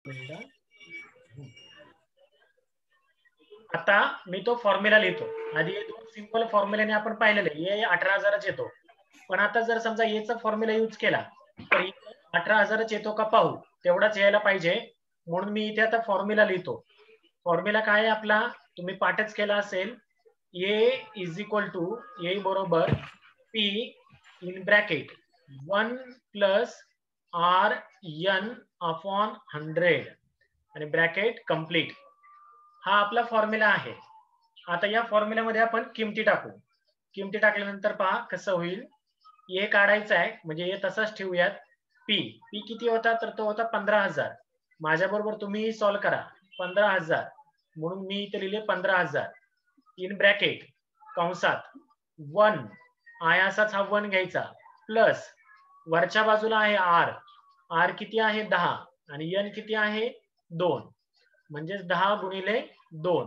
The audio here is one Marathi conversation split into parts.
आता मी तो फॉर्म्युला लिहितो. आधी दोन सिंपल फॉर्म्युल्याने आपण पाहिलेले हे 18,000च येतो. पण आता जर समजा याचा फॉर्म्युला यूज केला तर 18,000च येतो का पाहू. तेवढाच यायला पाहिजे म्हणून मी इथे आता फॉर्म्युला लिहितो. फॉर्म्युला काय आहे आपला, तुम्ही पाठच केला असेल. A is equal to A बरोबर P in bracket 1 plus R N upon 100 आणि ब्रॅकेट कंप्लीट. हा आपला फॉर्म्युला आहे. आता या फॉर्म्युल्यामध्ये आपण किमती टाकू. किमती टाकल्यानंतर पहा कसं होईल. ए काढायचा आहे म्हणजे ए तसाच ठेवूयात. पी किती होता तर तो होता 15,000. माझ्या बरोबर तुम्ही सॉल्व करा. 15,000 म्हणून मी इथे लिहिले 15,000 इन ब्रॅकेट कंसात 1 आयासाच हा 1 घ्यायचा प्लस वरच्या बाजूला आहे आर किती आहे 10 आणि एन किती आहे 2 म्हणजे 10 गुणिले 2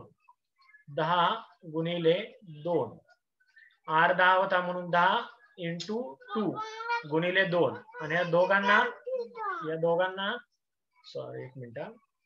आर 10 होता म्हणून 10 इंटू 2 गुणिले 2 आणि या दोघांना सॉरी एक मिनिट,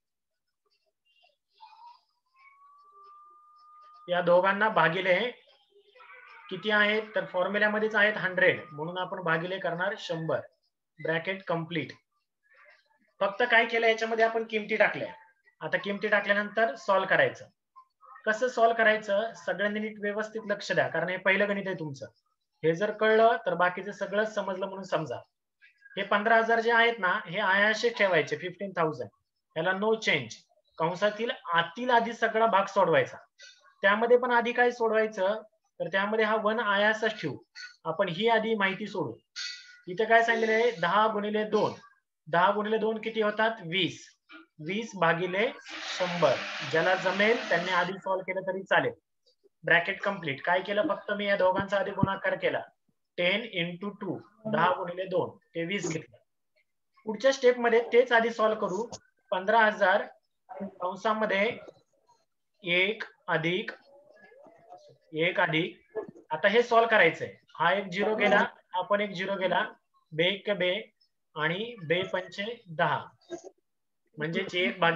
या दोघांना भागिले किती आहेत तर फॉर्म्युल्यामध्येच आहेत 100 म्हणून आपण भागिले करणार 100 ब्रॅकेट कंप्लीट. फक्त काय केलं याच्यामध्ये आपण किमती टाकल्या. आता किमती टाकल्यानंतर सॉल्व करायचं. कसं सॉल्व करायचं सगळ्यांनी नीट व्यवस्थित लक्ष द्या कारण हे पहिलं गणित आहे तुमचं. हे जर कळलं तर बाकीचं सगळंच समजलं म्हणून समजा. हे 15,000 जे आहेत ना हे आयाशे ठेवायचे 15,000 याला नो चेंज. कंसातील आतील आधी सगळा भाग सोडवायचा. त्यामध्ये पण आधी काय सोडवायचं तर त्यामध्ये हा 1 आयासच ठेवू आपण. ही आधी माहिती सोडू. इथे काय सांगितलेलं आहे 10 गुणिले 2 10 गुणिले 2 किती होतात 20 भागिले 100. ज्याला जमेल त्यांनी आधी सॉल्व केलं तरी चालेल. Bracket complete. काय केलं फक्त मी या दोघांचा आधी गुणाकार केला 10 इंटू 2 10 गुणिले 2 ते 20 घेतलं. पुढच्या स्टेप मध्ये तेच आधी सॉल्व करू. 15,000 कंसामध्ये 1 अधिक आता हे सॉल्व करायचंय. हा एक 0 गेला हा पण एक 0 गेला. बे एक बे आणि बे पंचे 10 म्हणजे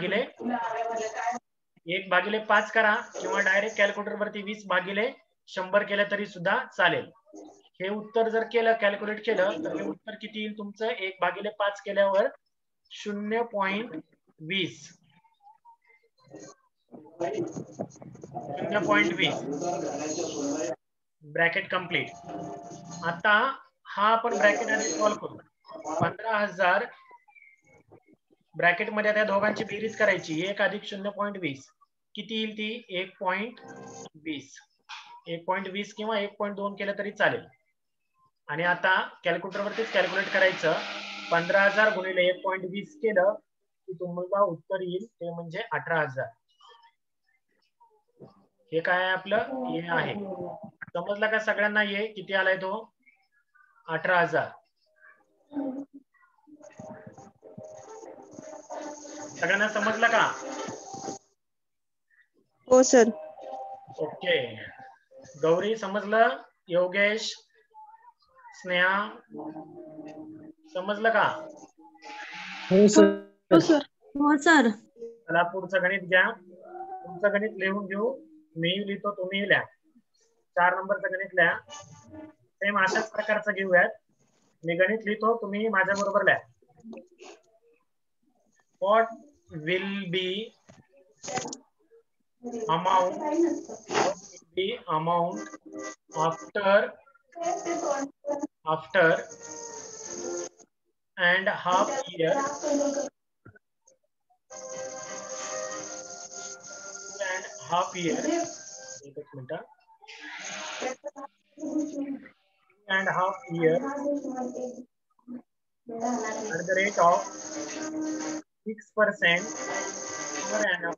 1 भागिले 5 करा किंवा डायरेक्ट कॅल्क्युलेटर वरती 20 भागिले 100 केलं तरी सुद्धा चालेल. हे उत्तर जर केलं कॅल्क्युलेट केलं तर हे उत्तर किती येईल तुमचं 1 भागिले 5 केल्यावर 0.20 ब्रॅकेट कंप्लीट. आता हा आपण ब्रॅकेट आधी सॉल्व करू. 15,000 ब्रॅकेट मध्ये त्या दोघांची बेरीज करायची 1 अधिक 0.20 किती येईल ती 1.20 किंवा 1.2 केलं तरी चालेल. आणि आता कॅल्क्युलेटर वरतीच कॅल्क्युलेट करायचं. 15,000 गुणिले 1.20 केलं की तुम्हाला उत्तर येईल ते म्हणजे 18,000. हे काय आहे आपलं हे आहे. समजलं का सगळ्यांना? ये किती आलाय तो 18,000. सगळ्यांना समजलं का? हो सर. ओके. गौरी समजलं? योगेश, स्नेहा समजलं का? हो सर. हो सर. हो सर. चला पुढचं गणित घ्या. तुमचं गणित लिहून घेऊ. मी लिहितो तुम्ही लिहा. 4 नंबरचं गणित लिहा. सेम अशाच प्रकारचं घेऊयात. मी गणित लिहितो तुम्ही माझ्या बरोबर लिहा. What will be amount after and half year एकच minute. and half year at the rate of 6% per annum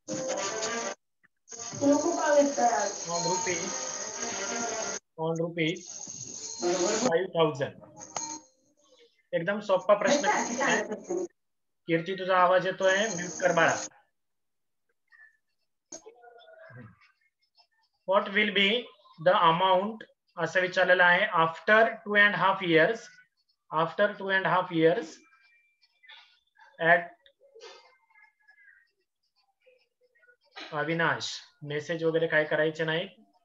on rupees 5,000. एकदम सोपा प्रश्न. कीर्ती तुझा आवाज येतोय म्यूट कर बाळा. What will be the amount असं विचारलेलं आहे after 2.5 years at Avinash message वगैरे काय करायचे नाही.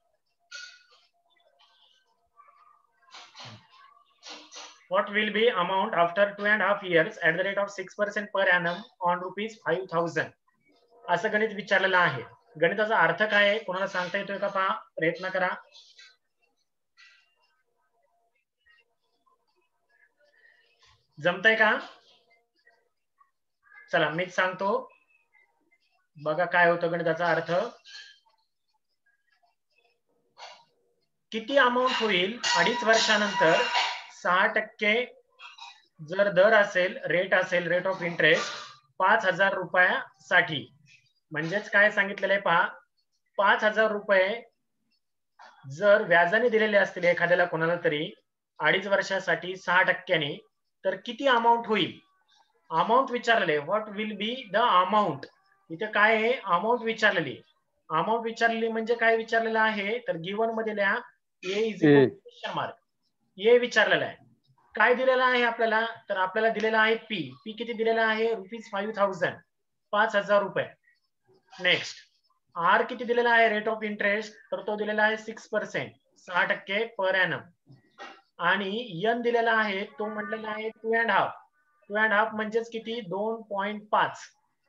What will be amount after 2.5 years at the rate of 6% per annum on rupees 5,000? असं गणित विचारलेलं आहे. गणिताचा अर्थ काय आहे कोणाला सांगता येतोय का? पहा, प्रयत्न करा. जमतंय का? चला मीच सांगतो, बघा काय होतं गणिताचा अर्थ. किती अमाऊंट होईल 2.5 वर्षानंतर 6% जर दर असेल, रेट असेल, रेट ऑफ इंटरेस्ट 5,000 रुपयासाठी. म्हणजेच काय सांगितलेलं आहे पहा, 5,000 रुपये जर व्याजाने दिलेले असतील एखाद्याला कोणाला तरी 2.5 वर्षासाठी 6%, तर किती अमाऊंट होईल? अमाऊंट विचारलेले. What will be the amount. इथे काय आहे? अमाऊंट विचारलेली. अमाऊंट विचारलेली म्हणजे काय विचारलेलं आहे तर गिवन मध्ये लिहा A is equal to question mark. A विचारलेला आहे. काय दिलेलं आहे आपल्याला? तर आपल्याला दिलेला आहे पी. पी किती दिलेला आहे? ₹5,000, 5,000 रुपये. नेक्स्ट आर किती दिलेला आहे? रेट ऑफ इंटरेस्ट, तर तो दिलेला आहे 6%, 6% पर एनम. आणि एन दिलेला आहे तो म्हटलेला आहे 2.5. 2.5 म्हणजेच किती? 2.5.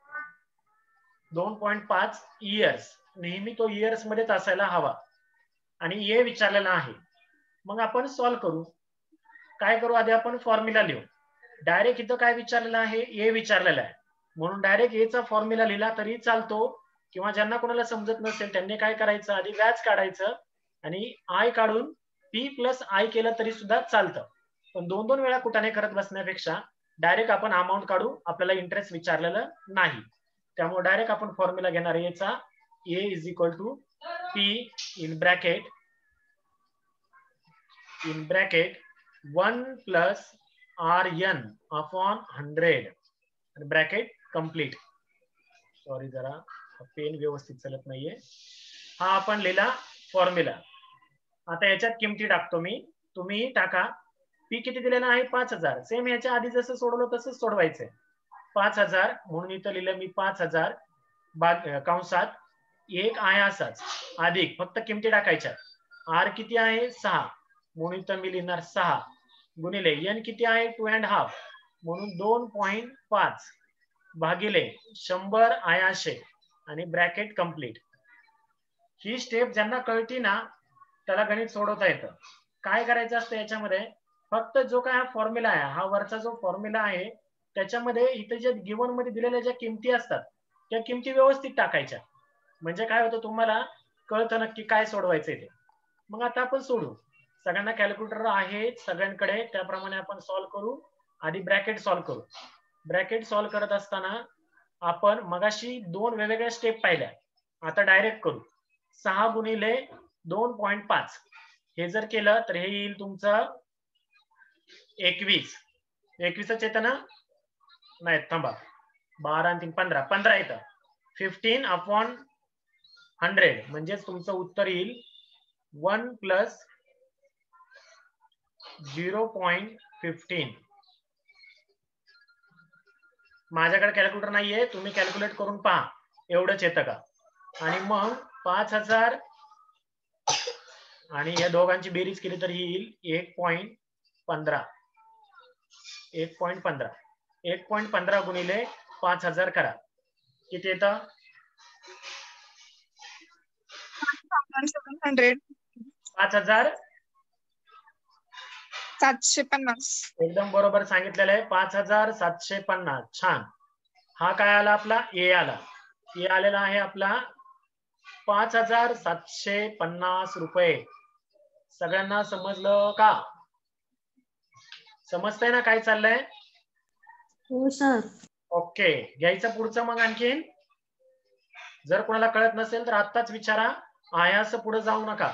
2.5 इयर्स. नेहमी तो इयर्स मध्येच असायला हवा. आणि ए विचारलेला आहे. मग आपण सॉल्व्ह करू. काय करू? आधी आपण फॉर्म्युला लिहू. डायरेक्ट इथं काय विचारलेलं आहे? ए विचारलेला आहे म्हणून डायरेक्ट ए चा फॉर्म्युला लिहिला तरी चालतो, किंवा ज्यांना कोणाला समजत नसेल त्यांनी काय करायचं, आधी व्याज काढायचं आणि आय काढून पी प्लस आय केलं तरी सुद्धा चालतं. पण 2-2 वेळा कुठाने करत बसण्यापेक्षा डायरेक्ट आपण अमाऊंट काढू. आपल्याला इंटरेस्ट विचारलेलं नाही, त्यामुळे डायरेक्ट आपण फॉर्म्युला घेणार याचा. A is equal to P in bracket 1 plus R N upon 100 bracket complete. Sorry जरा पेन व्यवस्थित चालत नाहीये. हा आपण लिहिला फॉर्म्युला. आता याच्यात किमती टाकतो मी, तुम्ही टाका. पी किती दिलेला आहे? 5,000. सेम याच्या आधी जसं सोडवलं तसंच सोडवायचंय. 5,000 म्हणून इथं लिहिलं मी 5,000 कंसात एक आहे असाच अधिक फक्त किमती टाकायच्या. आर किती आहे? 6 म्हणून इथं मी लिहिणार 6 गुणिले एन किती आहे? 2.5 म्हणून 2.5 भागिले 100 आयाशे आणि ब्रॅकेट कंप्लीट. ही स्टेप ज्यांना कळती ना त्याला गणित सोडवता येतं. काय करायचं असतं याच्यामध्ये? फक्त जो काय हा फॉर्म्युला आहे, हा वरचा जो फॉर्म्युला आहे त्याच्यामध्ये इथे जे गिवन मध्ये दिलेल्या ज्या किमती असतात त्या किमती व्यवस्थित टाकायच्या. म्हणजे काय होतं, तुम्हाला कळतं नक्की काय सोडवायचंय ते. मग आता आपण सोडू. सगळ्यांना कॅल्क्युलेटर आहे सगळ्यांकडे, त्याप्रमाणे आपण सॉल्व्ह करू. आधी ब्रॅकेट सॉल्व्ह करू. ब्रॅकेट सॉल्व्ह करत असताना आपण मगाशी 2 वेगवेगळ्या स्टेप पाहिल्या, आता डायरेक्ट करू. 6 गुणिले 2.5 हे जर केलं तर हे येईल तुमचं 21. 21च येतं ना? नाही थांबा, 12 आणि 3 15. 15 येतं. 15 अपॉन 100 म्हणजेच तुमचं उत्तर येईल 1 प्लस 0.15. माझ्याकडे कॅल्क्युलेटर नाहीये, तुम्ही कॅल्क्युलेट करून पहा एवढंच येतं का. आणि मग 5,000 आणि या दोघांची बेरीज केली तर येईल 1.15. 1.15 1.15 गुणिले 5,000 करा. किती येतं? 5,750. एकदम बरोबर सांगितलेलं आहे. 5,750. छान. हा काय आला? आपला ए आला. ए आलेला आहे आपला 5,750 रुपये. सगळ्यांना समजलं का? समजतंय ना काय चाललंय? हो सर. ओके, घ्यायचं पुढचं. मग आणखीन जर कोणाला कळत नसेल तर आत्ताच विचारा, आयास पुढे जाऊ नका.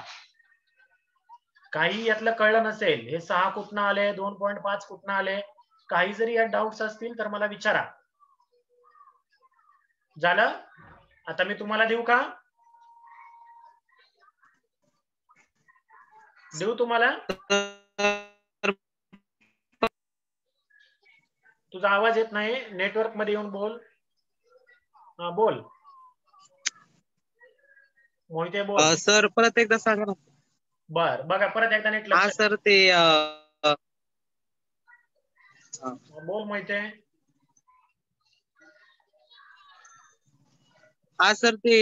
काही यातलं कळलं नसेल, हे 6 कुठनं आले, 2.5 कुठनं आले, काही जरी यात डाऊट्स असतील तर मला विचारा. झालं? आता मी तुम्हाला देऊ का? देऊ तुम्हाला? तुझा आवाज येत नाही, नेटवर्क मध्ये येऊन बोल. हा बोल. मोहिते बोल. सर परत एकदा सांगा ना. बर बघा परत एकदा नीट हा लक्ष सर ते बोल मोहिते. हा सर ते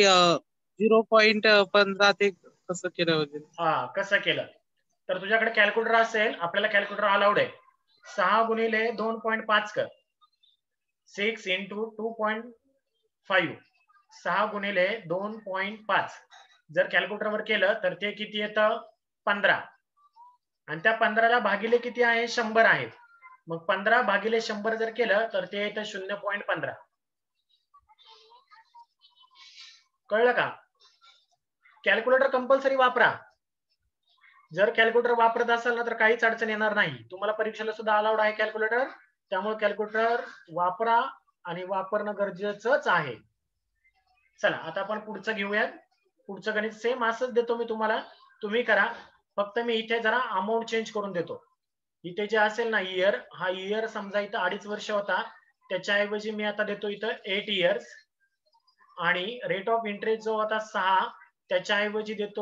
0.15 ते कसं केलं वगैरे. हा कसं केलं तर तुझ्याकडे कॅल्क्युलेटर असेल, आपल्याला कॅल्क्युलेटर अलाउड आहे. 6 गुणिले 2.5 कर. 6 into 2.5. 6 गुणिले 2.5 जर कॅल्क्युलेटर वर केलं तर ते किती येतं 15. आणि त्या 15ला भागिले किती आहे 100 आहेत. मग 15 भागिले 100 जर केलं तर ते येतं 0.15. कळलं का? कॅल्क्युलेटर कंपल्सरी वापरा. जर कॅल्क्युलेटर वापरत असाल ना तर काहीच अडचण येणार नाही. तुम्हाला परीक्षेला सुद्धा अलाउड आहे कॅल्क्युलेटर, त्यामुळे कॅल्क्युलेटर वापरा आणि वापरणं गरजेचंच आहे. चला आता आपण पुढचं घेऊयात. पुढचं गणित सेम असंच देतो मी तुम्हाला, तुम्ही करा. फक्त मी इथे जरा अमाऊंट चेंज करून देतो. इथे जे असेल ना इयर, हा इयर समजा इथं 2.5 वर्ष होता, त्याच्याऐवजी मी आता देतो इथं 8 इयर्स. आणि रेट ऑफ इंटरेस्ट जो होता 6, त्याच्याऐवजी देतो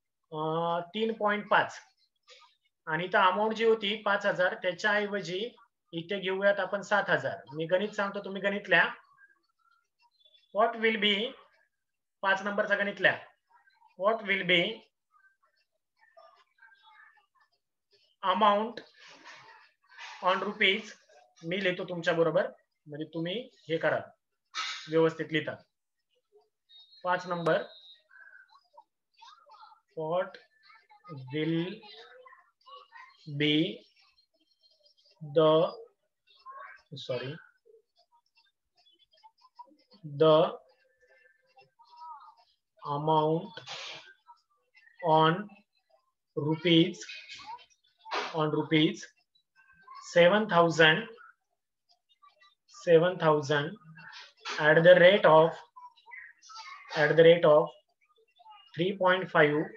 3.5. आणि इथं अमाऊंट जी होती 5,000, त्याच्याऐवजी इथे घेऊयात आपण 7,000. मी गणित सांगतो, तुम्ही गणित लिहा. व्हॉट विल बी 5 नंबरचा गणित लिहा. What will be amount on rupees. मी लिहितो तुमच्या बरोबर, म्हणजे तुम्ही हे करा व्यवस्थित लिहिता. 5 number. What will be the amount on rupees 7,000 at the rate of 3.5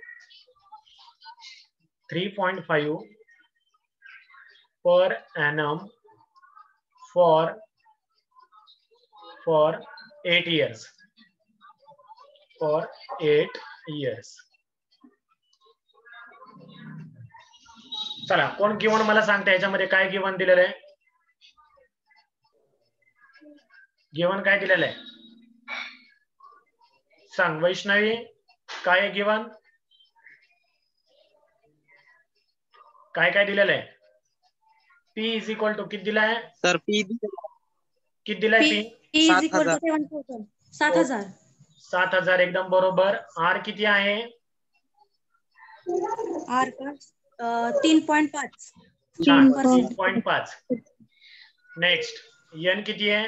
per annum for 8 years. चला कोण गिवन मला सांगता याच्यामध्ये काय गिवन दिलेलं आहे? गिवन काय दिलेलं आहे सांग वैष्णवी. काय आहे गिवन? काय दिलेलं आहे? P इज इक्वल टू किती दिलाय सर पी किती दिलाय? P is equal to 7,000. 7,000 एकदम बरोबर. R किती आहे? R का 3.5. 3.5. नेक्स्ट N किती आहे?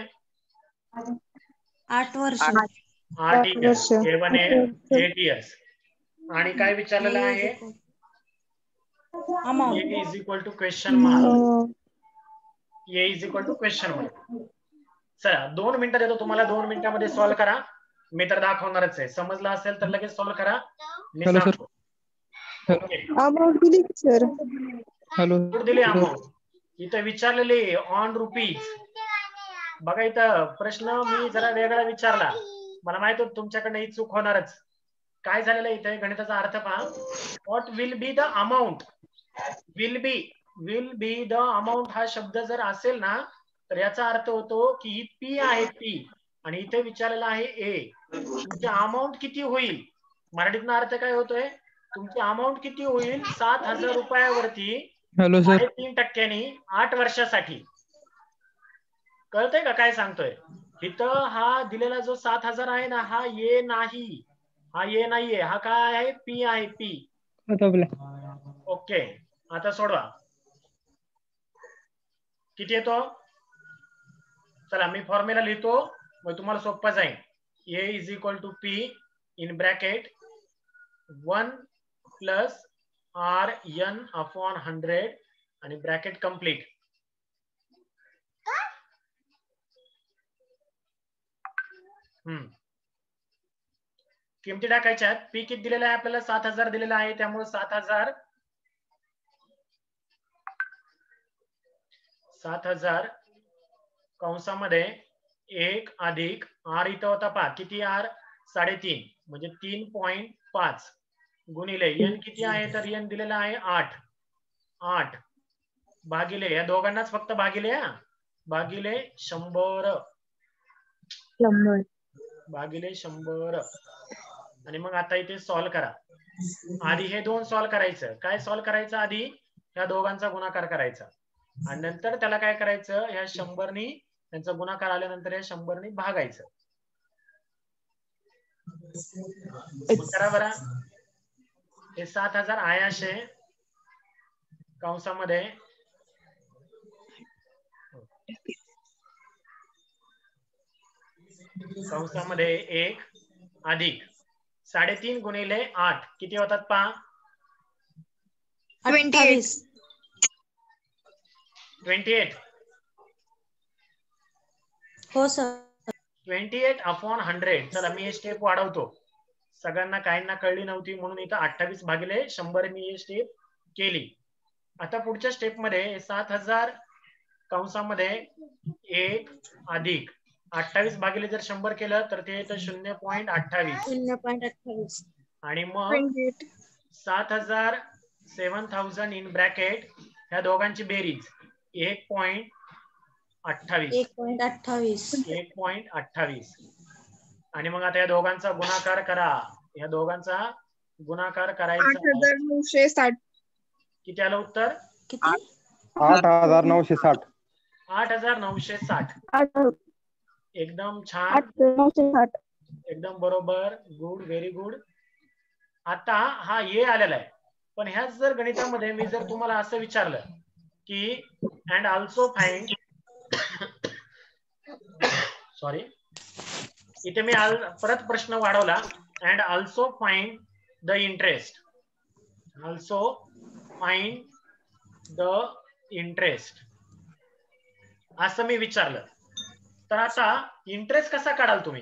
8 वर्ष. 8 इयर्स. 8 इयर्स. आणि काय विचारलेलं आहे? Amount. A is equal to question mark. A is equal to question mark. चला 2 मिनिटं देतो तुम्हाला, 2 मिनिटांमध्ये सॉल्व्ह करा. मी तर दाखवणारच आहे. समजलं असेल तर लगेच सॉल्व्ह करा. मी सांगतो. अमाउंट दिली सर. हॅलो दिली अमाऊंट इथं विचारलेली ऑन रुपीज. बघा इथं प्रश्न मी जरा वेगळा विचारला. मला माहित होतं तुमच्याकडनं ही चूक होणारच. काय झालेलं इथे गणिताचा अर्थ पहा. What will be the amount. Will be the amount हा शब्द जर असेल ना तर याचा अर्थ होतो की ही पी आहे पी, आणि इथे विचारलेला आहे ए. तुमची अमाऊंट किती होईल? मराठीतनं अर्थ काय होतोय? तुमची अमाऊंट किती होईल 7,000 रुपयावरती 3.5% 8 वर्षासाठी. कळतंय का काय सांगतोय? इथं हा दिलेला जो 7,000 आहे ना, हा ये नाही, हा ये नाहीये, हा काय आहे? पी आहे पी. ओके आता सोडवा. किती येतो? चला मी फॉर्म्युला लिहितो, मग तुम्हाला सोपं जाईल. A is equal to P in bracket 1 plus RN upon 100 आणि ब्रॅकेट कंप्लीट. किमती टाकायच्यात. पी किती दिलेला आहे आपल्याला? 7,000 दिलेला आहे, त्यामुळे 7,000 कंसामध्ये 1 अधिक R इथं होता पहा किती R 3.5 म्हणजे 3.5 गुणिले n किती आहे तर n दिलेला आहे 8 भागिले या दोघांनाच फक्त भागिले भागिले 100 भागिले 100 आणि मग आता इथे सॉल्व करा. आधी हे दोन सॉल्व करायचं. काय सॉल्व करायचं? आधी या दोघांचा गुणाकार करायचा आणि नंतर त्याला काय करायचं, ह्या 100नी त्यांचा गुणाकार आल्यानंतर या 100नी भागायचं. करा बरं. हे 7000 आहे असे कंसामध्ये कंसामध्ये 1 अधिक 3.5 गुणिले 8 किती होतात पहा? 28. हो सर. 28/100. चला मी हे स्टेप वाढवतो. सगळ्यांना काहींना कळली नव्हती म्हणून इथं 28/100 मी ही स्टेप केली. आता पुढच्या स्टेप मध्ये 7000 कंसामध्ये 1 अधिक 28 भागिले जर 100 केलं तर ते येतं 0.28 आणि मग 7000 इन ब्रॅकेट ह्या दोघांची बेरीज 1.28 आणि मग आता या दोघांचा गुणाकार करा. या दोघांचा गुणाकार करायचा 8,960. किती आलं उत्तर? किती? 8,960. 8,960. एकदम छान, 8,960. एकदम बरोबर. Good, very good. आता हा ये आलेला आहे, पण ह्याच जर गणितामध्ये मी जर तुम्हाला असं विचारलं की अँड ऑल्सो फाइंड सॉरी इथे मी परत प्रश्न वाढवला and also find the interest. Also find the interest असं मी विचारलं तर आता इंटरेस्ट कसा काढाल तुम्ही?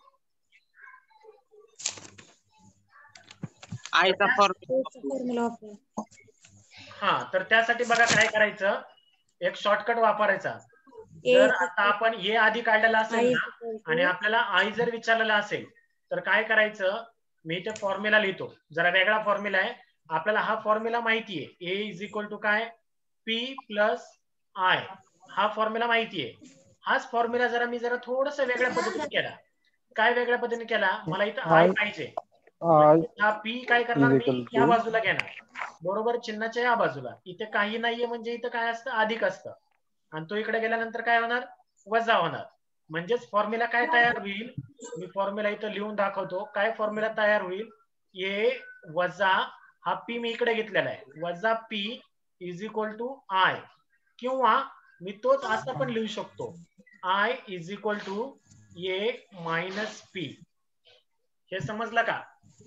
आयचा फॉर्म्युला. हा, तर त्यासाठी बघा काय करायचं, एक शॉर्टकट वापरायचा. जर आता आपण ये आधी काढलेला असेल ना आणि आपल्याला आई जर विचारलेला असेल तर काय करायचं, मी इथे फॉर्म्युला लिहितो. जरा वेगळा फॉर्म्युला आहे. आपल्याला हा फॉर्म्युला माहितीये, ए इज इक्वल टू काय, पी प्लस आय. हा फॉर्म्युला माहितीये. हाच फॉर्म्युला जरा मी थोडस वेगळ्या पद्धतीने केला. काय वेगळ्या पद्धतीने केला, मला इथं आय पाहिजे. हा पी काय करणार मी, या बाजूला घेणार बरोबर, चिन्हाच्या या बाजूला. इथे काही नाहीये म्हणजे इथं काय असतं, अधिक असतं आणि तो इकडे गेल्यानंतर काय होणार, वजा होणार. म्हणजेच फॉर्म्युला काय तयार होईल, मी फॉर्म्युला इथं लिहून दाखवतो. काय फॉर्म्युला तयार होईल, ए वजा हा पी मी इकडे घेतलेला आहे, वजा P is equal to I. किंवा मी तोच असा पण लिहू शकतो, I is equal to A minus P. हे समजलं का?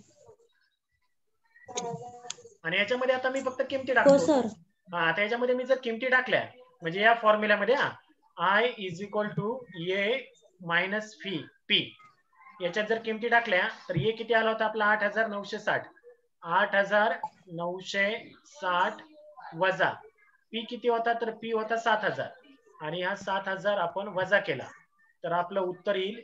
आणि याच्यामध्ये आता मी फक्त किमती टाकतो. हा, त्याच्यामध्ये मी जर किमती टाकल्या म्हणजे या फॉर्म्युल्यामध्ये I is equal to A minus P, याच्यात जर किमती टाकल्या तर ये किती आला होता आपला 8,960. 8,960 वजा पी किती होता, तर पी होता 7,000 आणि हा 7,000 आपण वजा केला तर आपलं उत्तर येईल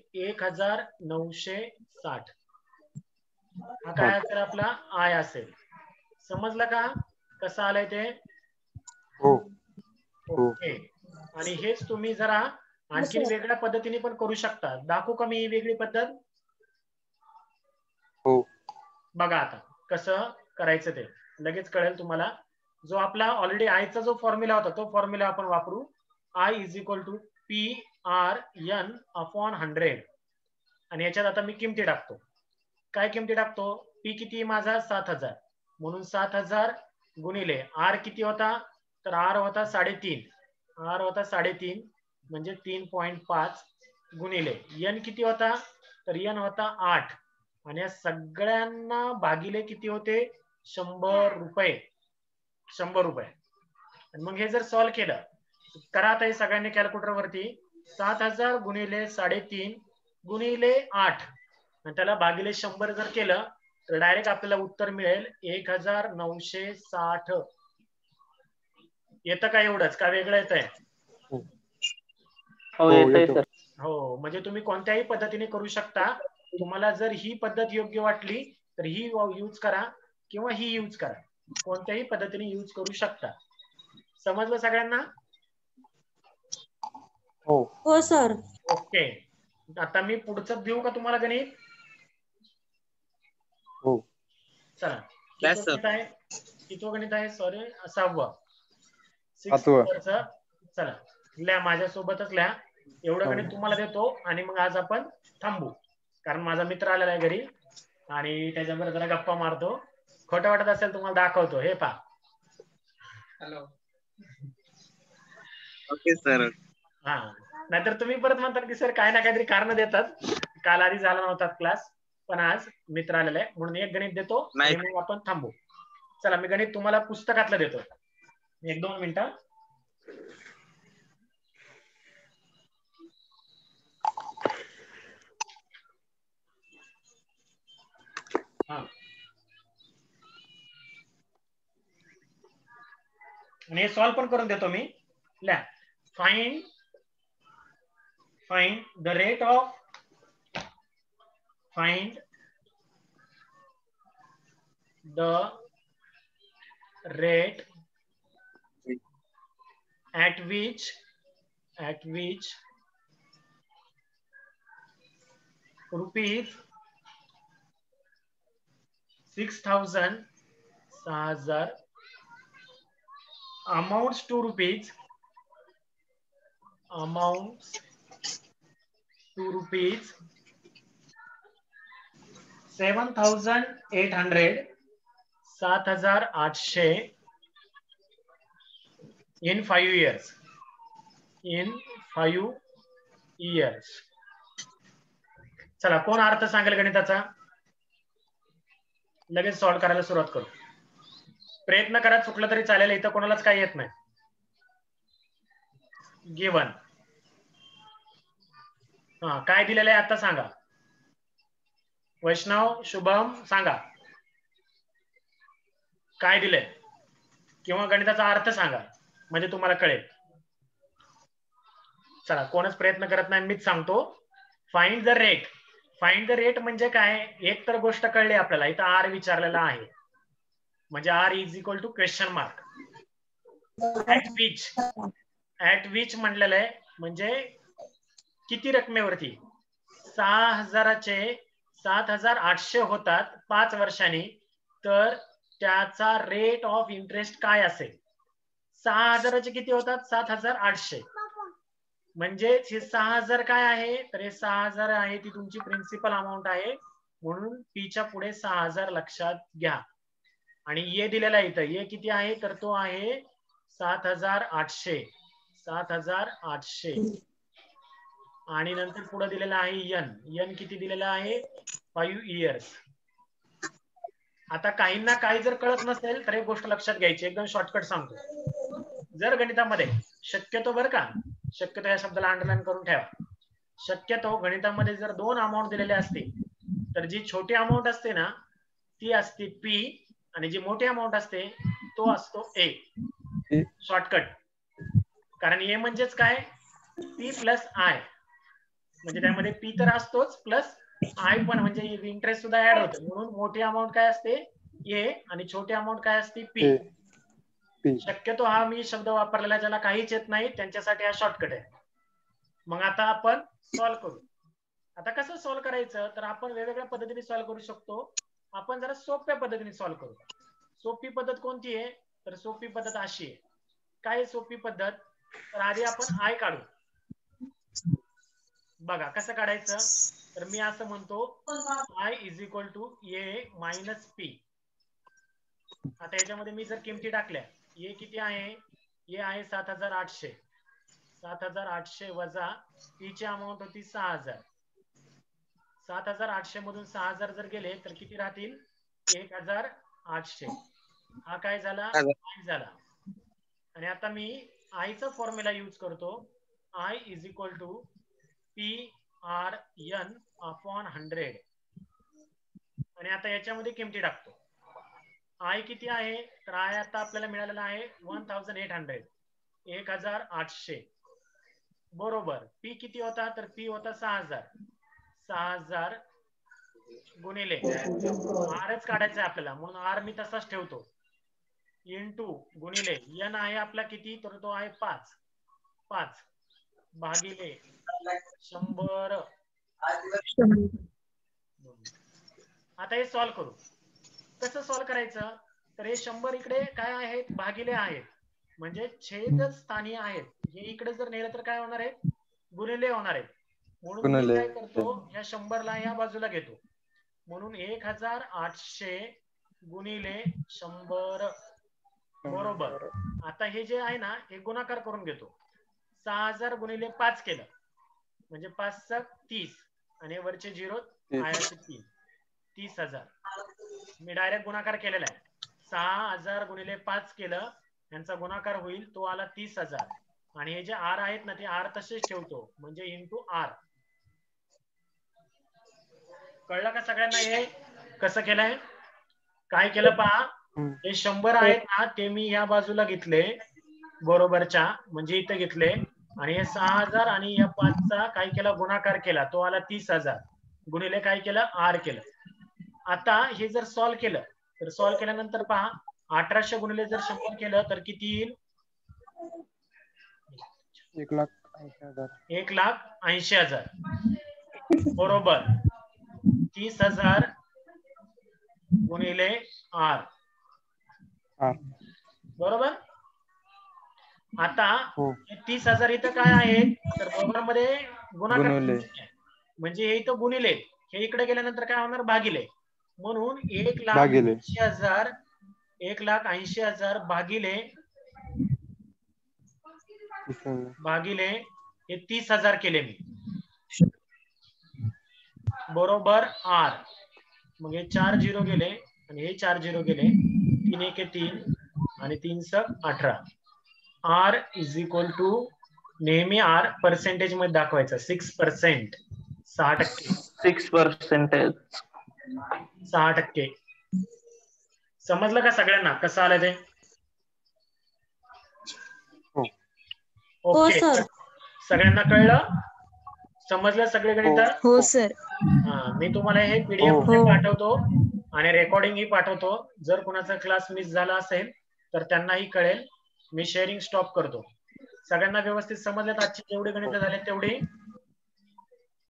1,960. हा काय असेल, आपला आय असेल. समजलं का कसं आलंय ते? हो. ओके. आणि हेच तुम्ही जरा आणखी वेगळ्या पद्धतीने पण करू शकता. दाखवू का मी ही वेगळी पद्धत? हो. बघा आता कसं करायचं ते लगेच कळेल तुम्हाला. जो आपला ऑलरेडी आयचा जो फॉर्म्युला होता तो फॉर्म्युला आपण वापरू. I is equal to P R N upon 100 आणि याच्यात आता मी किमती टाकतो. काय किमती टाकतो, पी किती माझा 7,000 म्हणून 7,000 गुणिले आर किती होता, तर आर होता 3.5 म्हणजे 3.5 गुणिले एन किती होता, तर एन होता 8 आणि या सगळ्यांना भागिले किती होते, 100 रुपये. 100 रुपये. आणि मग हे जर सॉल्व केलं करा आता हे सगळ्यांनी कॅल्क्युलेटर वरती. 7,000 गुणिले 3.5 गुणिले 8 आणि त्याला भागिले 100 जर केलं तर डायरेक्ट आपल्याला उत्तर मिळेल 1,960. येतं का एवढंच का वेगळं येतंय? हो, येतंय सर. हो, म्हणजे तुम्ही कोणत्याही पद्धतीने करू शकता. तुम्हाला जर ही पद्धत योग्य वाटली तर ही यूज करा किंवा ही यूज करा, कोणत्याही पद्धतीने यूज करू शकता. समजलं सगळ्यांना? हो. हो सर. ओके. आता मी पुढचं देऊ का तुम्हाला गणित? हो. चला. Yes, कितवं sir. गणित आहे? कितवं गणित आहे? सॉरी, 6वं. 6 सातवं. नंबरचं. चला लिहा, माझ्यासोबतच लिहा. एवढं गणित तुम्हाला देतो आणि मग आज आपण थांबू, कारण माझा मित्र आलेला आहे घरी आणि त्याच्याबरोबर जरा गप्पा मारतो. खोटं वाटत असेल तुम्हाला दाखवतो. हे पहा. हॅलो. Okay sir. हा, नाहीतर तुम्ही परत म्हणतात की सर काय ना काहीतरी कारण देतात. काल आधी झाला नव्हता क्लास, पण आज मित्र आलेला आहे म्हणून एक गणित देतो आणि मग आपण थांबू. चला, मी गणित तुम्हाला पुस्तकातलं देतो. 1-2 मिनिटं. हा, आणि हे सॉल्व पण करून देतो मी. ल्या, find the rate of at which rupees 6,000 amounts to rupees 7,800 7,800 in 5 years. चला, कोण अर्थ सांगेल गणिताचा? लगेच सॉल्व करायला सुरुवात करू. प्रयत्न करा, चुकलं तरी चालेल, इथं कोणालाच काही येत नाही. गिवन. हा, काय दिलेलं आहे आता सांगा. वैष्णव, शुभम, सांगा काय दिलंय, किंवा गणिताचा अर्थ सांगा म्हणजे तुम्हाला कळेल. चला, कोणच प्रयत्न करत नाही, मीच सांगतो. फाइंड द रेट म्हणजे काय? एक तर गोष्ट कळली आपल्याला, इथं आर विचारलेला आहे म्हणजे R is equal to question mark. At which म्हणलेलं आहे म्हणजे किती रकमेवरती. 7,800 होतात 5 वर्षांनी, तर त्याचा रेट ऑफ इंटरेस्ट काय असेल? 6,000 किती होतात? 7,800. म्हणजे हे 6,000 काय आहे? तर हे 6,000 आहे, ती तुमची प्रिन्सिपल अमाऊंट आहे, म्हणून पीच्या पुढे 6,000 लक्षात घ्या. आणि ये दिलेला इथं, ये किती आहे? तर तो आहे 7,800. आणि नंतर पुढे दिलेला आहे एन किती दिलेला आहे? 5 इयर्स. आता काहींना काही जर कळत नसेल तर एक गोष्ट लक्षात घ्यायची, एकदम शॉर्टकट सांगतो. जर गणितामध्ये शक्यतो, बरं का, शक्यतो या शब्दाला अंडरलाईन करून ठेवा, शक्यतो गणितामध्ये जर 2 अमाऊंट दिलेले असते तर जी छोटी अमाऊंट असते ना ती असते पी, आणि जी मोठी अमाऊंट असते तो असतो ए. शॉर्टकट. कारण ए म्हणजेच काय? पी प्लस आय, म्हणजे त्यामध्ये पी तर असतोच प्लस आय पण, म्हणजे इंटरेस्ट सुद्धा ऍड होतो. म्हणून मोठी अमाऊंट काय असते? ए, आणि छोटी अमाऊंट काय असते? पी. शक्यतो हा मी शब्द वापरलेला ज्याला काहीच येत नाही त्यांच्यासाठी हा शॉर्टकट आहे. मग आता आपण सॉल्व करू. आता कसं सॉल्व करायचं, तर आपण वेगवेगळ्या पद्धतीने सॉल्व करू शकतो. आपण जरा सोप्या पद्धतीने सॉल्व करू. सोपी पद्धत कोणती आहे? तर सोपी पद्धत अशी आहे. काय सोपी पद्धत? तर आधी आपण आय काढू. बघा कसं काढायचं, तर मी असं म्हणतो I is equal to A minus P. आता याच्यामध्ये मी जर किमती टाकल्या, ए किती आहे? ए आहे 7,800. 7,800 वजा पी ची अमाऊंट होती 6,000. 7,800 मधून 6,000 जर गेले तर किती राहतील? 1,800. हा काय झाला? आय झाला. आणि आता मी आयचा फॉर्म्युला यूज करतो. I is equal to P R N upon 100. आणि आता याच्यामध्ये किमती टाकतो. आय किती आहे? तर आय आता आपल्याला मिळालेला आहे 1,800. 1,800 बरोबर. पी किती होता? तर पी होता 6,000. 6,000 गुणिले आरच काढायचं आहे आपल्याला, म्हणून आर मी तसाच ठेवतो, इंटू गुणिले एन आहे आपला किती, तर तो आहे 5, 5 भागिले 100. आता हे सॉल्व करू. कसं सॉल्व करायचं, तर हे 100 इकडे काय आहेत, भागिले आहेत, म्हणजे छेद स्थानी आहेत. हे इकडे जर नेलं तर काय होणार आहे, गुणिले होणार आहे. म्हणून मी गुणिले. काय करतो, ह्या 100ला या बाजूला घेतो, म्हणून 1800 गुणिले 100 बरोबर. आता हे जे आहे ना, हे गुणाकार करून घेतो. 6000 गुणिले 5 केलं म्हणजे 5 × 30 आणि वरचे 0 आयाचे 3, 30,000. मी डायरेक्ट गुणाकार केलेला आहे. 6000 गुणिले 5 केलं, यांचा गुणाकार होईल, तो आला 30,000. आणि हे जे आर आहेत ना, ते आर तसेच ठेवतो, म्हणजे इंटू आर. कळलं का सगळ्यांना हे कसं केलंय? काय केलं पहा, हे 100 आहेत ना, ते मी या बाजूला घेतले बरोबरच्या, म्हणजे इथे घेतले, आणि हे 6000 आणि या 5चा काय केला, गुणाकार केला, तो आला 30,000 गुणिले काय केलं, आर केलं. आता हे जर सॉल्व केलं, तर सॉल्व केल्यानंतर पहा, 1800 गुणिले जर 100 केलं तर किती येईल, 1,80,000. 1,80,000 बरोबर. 30,000 गुणिले आर बरोबर. आता हो. 30,000 इथं काय आहे, तर दोघांमध्ये गुणाकार गुणिले. म्हणजे हे इथं गुणिले, हे इकडे गेल्यानंतर काय होणार, भागिले. म्हणून भागिले. 1,80,000 1,80,000 भागिले हे 30,000 केले मी बरोबर आर. मग हे 4 0 गेले आणि हे 4 0 गेले, 3 1 3 आणि 3 6 18. आर इज इक्वल टू, नेहमी आर पर्सेंटेज मध्ये दाखवायचं, 6%, 6%. 6%. 6%. समजलं का सगळ्यांना कसं आलं ते? हो ओके, सर. सगळ्यांना कळलं, समजलं सगळे गणित? हो सर. मी तुम्हाला हे पीडीएफ मध्ये हो. पाठवतो आणि रेकॉर्डिंग ही पाठवतो. जर कुणाचा क्लास मिस झाला असेल तर त्यांनाही कळेल. मी शेअरिंग स्टॉप करतो. सगळ्यांना व्यवस्थित समजलेत आजची जेवढे गणित झाले तेवढे?